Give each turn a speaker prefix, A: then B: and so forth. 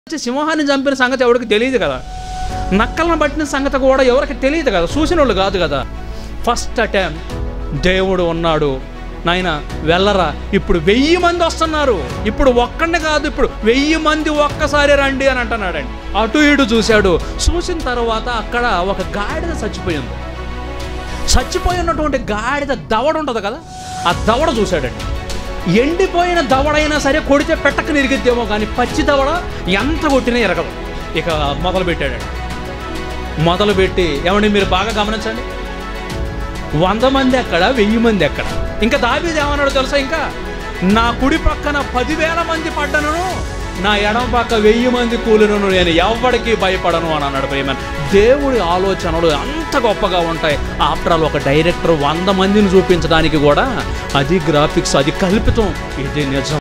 A: సింహాన్ని చంపిన సంగతి ఎవరికి తెలియదు కదా, నక్కలను పట్టిన సంగతి కూడా ఎవరికి తెలియదు కదా, చూసిన వాళ్ళు కాదు కదా. ఫస్ట్ అటెంప్ట్ దేవుడు ఉన్నాడు నాయన వెళ్ళరా, ఇప్పుడు 1000 మంది వస్తున్నారు, ఇప్పుడు ఒక్కడిని కాదు, ఇప్పుడు 1000 మంది ఒక్కసారి రండి అని అంటున్నాడండి. అటు ఇటు చూశాడు. చూసిన తర్వాత అక్కడ ఒక గాడిద చచ్చిపోయింది. చచ్చిపోయినటువంటి గాడిద దవడ ఉంటుంది కదా, ఆ దవడ చూశాడండి. ఎండిపోయిన దవడైనా సరే కొడితే పెట్టకు నిరిగిద్దేమో, కానీ పచ్చి దవడ ఎంత కొట్టినా ఎరగదు. ఇక మొదలుపెట్టాడండి. మొదలుపెట్టి ఏమండి మీరు బాగా గమనించండి, 100 మంది ఎక్కడ, 1000 మంది ఎక్కడ. ఇంకా దావీదు ఏమన్నాడు తెలుసా, ఇంకా నా కుడి పక్కన 10,000 మంది పడ్డను, నా ఎడమ పక్క 1000 మంది కూలినను, నేను ఎవరికి భయపడను అని అన్నాడు. ప్రేమ దేవుడి ఆలోచనలు అంత గొప్పగా ఉంటాయి. ఆఫ్టర్ ఆల్ ఒక డైరెక్టర్ 100 మందిని చూపించడానికి కూడా అది గ్రాఫిక్స్, అది కల్పితం, ఇది నిజం.